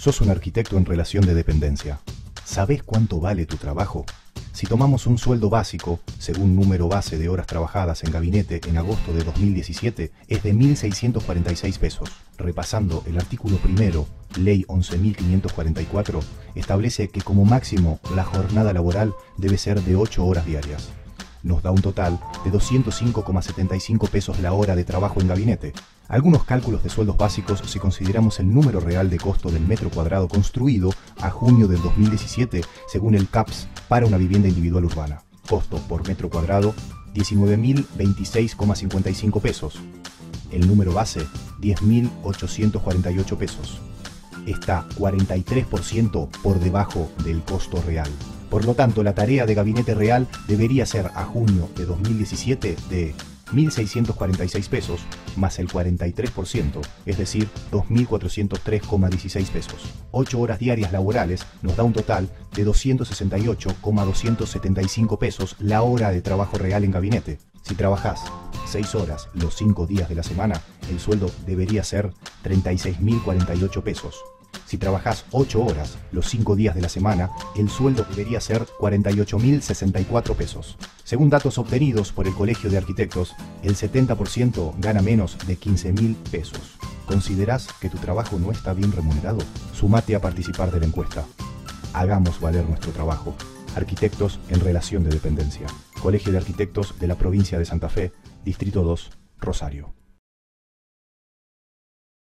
Sos un arquitecto en relación de dependencia. ¿Sabés cuánto vale tu trabajo? Si tomamos un sueldo básico, según número base de horas trabajadas en gabinete en agosto de 2017, es de 1.646 pesos. Repasando el artículo primero, Ley 11.544, establece que como máximo la jornada laboral debe ser de 8 horas diarias. Nos da un total de 205,75 pesos la hora de trabajo en gabinete. Algunos cálculos de sueldos básicos si consideramos el número real de costo del metro cuadrado construido a junio del 2017 según el CAPS para una vivienda individual urbana. Costo por metro cuadrado 19.026,55 pesos. El número base 10.848 pesos. Está 43% por debajo del costo real. Por lo tanto, la tarea de gabinete real debería ser a junio de 2017 de 1.646 pesos más el 43%, es decir, 2.403,16 pesos. 8 horas diarias laborales nos da un total de 268,275 pesos la hora de trabajo real en gabinete. Si trabajás 6 horas los 5 días de la semana, el sueldo debería ser 36.048 pesos. Si trabajás 8 horas los 5 días de la semana, el sueldo debería ser 48.064 pesos. Según datos obtenidos por el Colegio de Arquitectos, el 70% gana menos de 15.000 pesos. ¿Considerás que tu trabajo no está bien remunerado? Sumate a participar de la encuesta. Hagamos valer nuestro trabajo. Arquitectos en relación de dependencia. Colegio de Arquitectos de la provincia de Santa Fe, Distrito 2, Rosario.